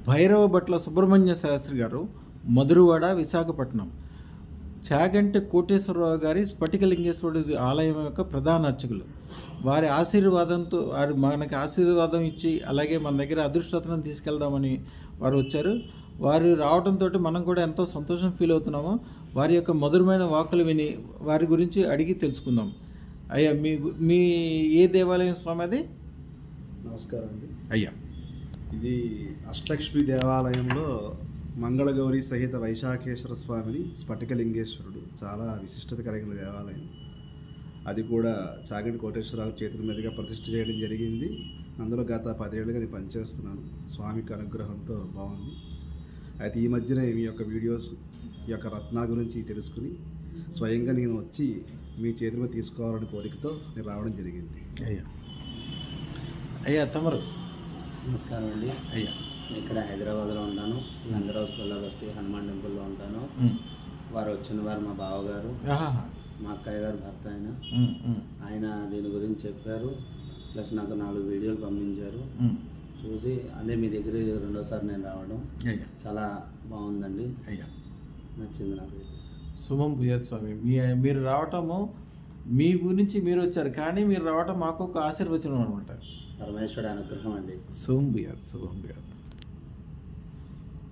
భైరవ భట్ల సుబ్రహ్మణ్య శాస్త్రి గారు, మధురవాడ, విశాఖపట్నం. చాగంటి కోటేశ్వరరావు గారి స్ఫటికలింగేశ్వరుడి ఆలయం యొక్క ప్రధాన అర్చకులు. వారి ఆశీర్వాదంతో వారు మనకి ఆశీర్వాదం ఇచ్చి అలాగే మన దగ్గర అదృష్టతను తీసుకెళ్దామని వారు వచ్చారు. వారు రావడంతో మనం కూడా ఎంతో సంతోషం ఫీల్ అవుతున్నాము. వారి యొక్క మధురమైన వాక్కులు విని వారి గురించి అడిగి తెలుసుకుందాం. అయ్యా, మీ ఏ దేవాలయం స్వామి అది? నమస్కారం అండి. అయ్యా, ఇది అష్టలక్ష్మి దేవాలయంలో మంగళగౌరి సహిత వైశాఖేశ్వర స్వామిని స్ఫటికలింగేశ్వరుడు, చాలా విశిష్టత కలిగిన దేవాలయం. అది కూడా చాగంటి కోటేశ్వరరావు చేతుల మీదుగా ప్రతిష్ఠ చేయడం జరిగింది. అందులో గత 10 ఏళ్ళుగా నేను పనిచేస్తున్నాను. స్వామికి అనుగ్రహంతో బాగుంది. అయితే ఈ మధ్యనే మీ యొక్క వీడియోస్, ఈ యొక్క రత్నాల గురించి తెలుసుకుని స్వయంగా నేను వచ్చి మీ చేతుల మీద తీసుకోవాలని కోరికతో నేను రావడం జరిగింది. అయ్యా అయ్యా తమరు? నమస్కారం అండి. అయ్యా, ఇక్కడ హైదరాబాద్లో ఉంటాను. నందరాజ్ వస్తే హనుమాన్ టెంపుల్లో ఉంటాను. వారు వచ్చిన వారు మా బావగారు, మా అక్కయ్య గారు భర్త. ఆయన దీని గురించి చెప్పారు, ప్లస్ నాకు 4 వీడియోలు పంపించారు. చూసి అదే మీ దగ్గర రెండోసారి నేను రావడం చాలా బాగుందండి. అయ్యా, నచ్చింది నాకు. శుభం భూయాత్ స్వామి. మీరు రావటము మీ గురించి మీరు వచ్చారు, కానీ మీరు రావటం మాకు ఒక ఆశీర్వచనం అనమాట. పరమేశ్వరుడి అనుగ్రహం అండి. శుభం భూయాత్, శుభం భూయాత్.